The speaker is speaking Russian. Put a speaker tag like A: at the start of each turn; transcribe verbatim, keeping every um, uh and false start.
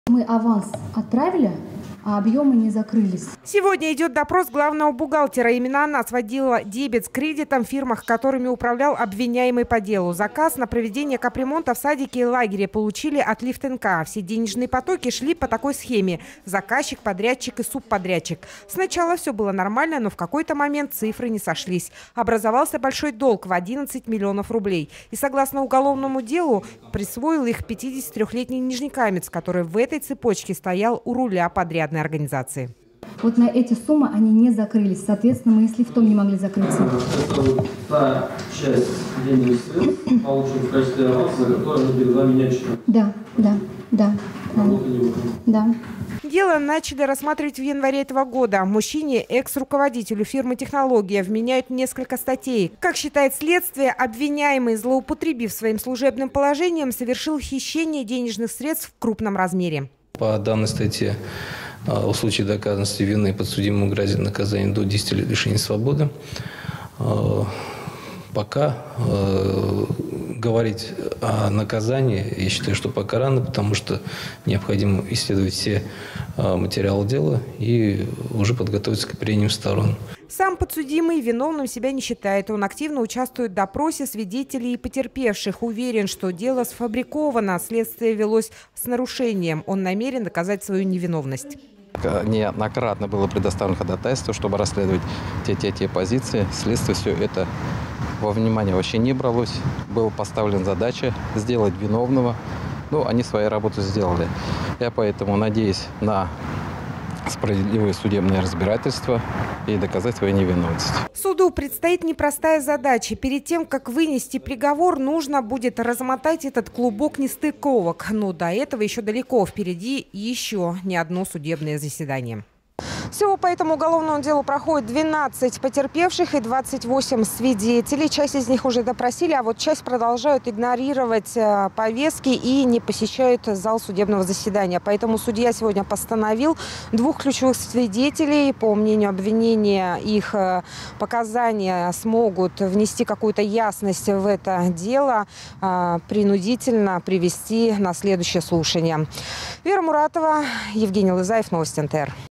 A: Мы аванс отправили, а объемы не закрылись.
B: Сегодня идет допрос главного бухгалтера. Именно она сводила дебет с кредитом в фирмах, которыми управлял обвиняемый по делу. Заказ на проведение капремонта в садике и лагере получили от Лифтенка. Все денежные потоки шли по такой схеме: заказчик, подрядчик и субподрядчик. Сначала все было нормально, но в какой-то момент цифры не сошлись. Образовался большой долг в одиннадцать миллионов рублей. И согласно уголовному делу присвоил их пятидесятитрёхлетний нижнекамец, который в этой цепочке стоял у руля подряда организации.
A: Вот на эти суммы они не закрылись. Соответственно, мы и с лифтом не могли закрыться.
C: Это вот та часть денежных средств, полученных в качестве аванса, за которую мы перед вами не отчитали.
A: Да, да, да. Да.
B: Дело начали рассматривать в январе этого года. Мужчине, экс-руководителю фирмы «Технология», вменяют несколько статей. Как считает следствие, обвиняемый, злоупотребив своим служебным положением, совершил хищение денежных средств в крупном размере.
D: По данной статье в случае доказанности вины подсудимому грозит наказание до десяти лет лишения свободы. Пока э, говорить о наказании, я считаю, что пока рано, потому что необходимо исследовать все э, материалы дела и уже подготовиться к прениям сторон.
B: Сам подсудимый виновным себя не считает. Он активно участвует в допросе свидетелей и потерпевших. Уверен, что дело сфабриковано, следствие велось с нарушением. Он намерен доказать свою невиновность.
E: Неоднократно было предоставлено ходатайство, чтобы расследовать те-те-те позиции. Следствие все это во внимание вообще не бралось. Была поставлена задача сделать виновного. Ну, они свою работу сделали. Я поэтому надеюсь на справедливое судебное разбирательство и доказать свою невиновность.
B: Суду предстоит непростая задача. Перед тем, как вынести приговор, нужно будет размотать этот клубок нестыковок. Но до этого еще далеко. Впереди еще не одно судебное заседание. Всего по этому уголовному делу проходит двенадцать потерпевших и двадцать восемь свидетелей. Часть из них уже допросили, а вот часть продолжают игнорировать повестки и не посещают зал судебного заседания. Поэтому судья сегодня постановил двух ключевых свидетелей. По мнению обвинения, их показания смогут внести какую-то ясность в это дело, принудительно привести на следующее слушание. Вера Муратова, Евгений Лызаев, Новости эн тэ эр.